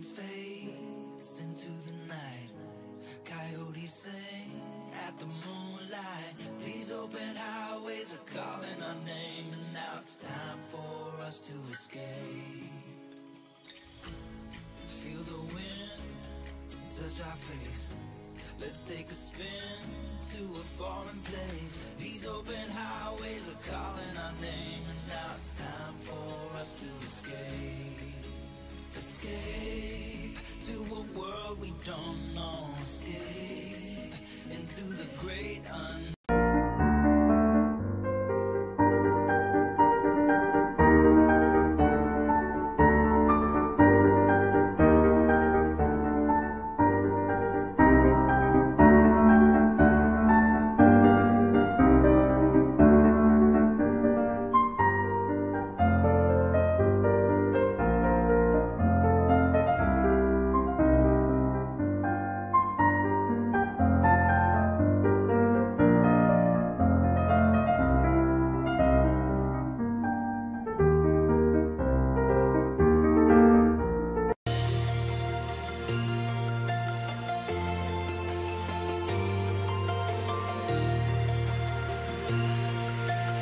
distance fades into the night. Coyotes sing at the moonlight. These open highways are calling our name, and now it's time for us to escape. Feel the wind touch our face. Let's take a spin to a foreign place. These open highways are calling our name, and now it's time for us to escape. Escape to a world we don't know. Escape into the great unknown.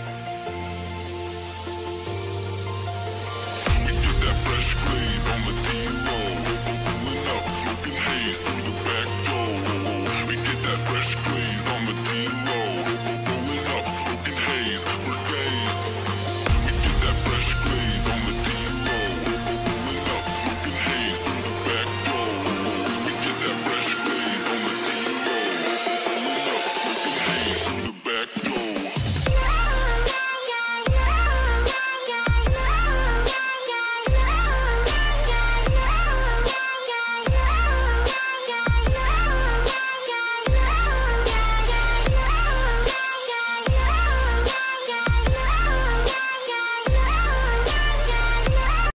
On the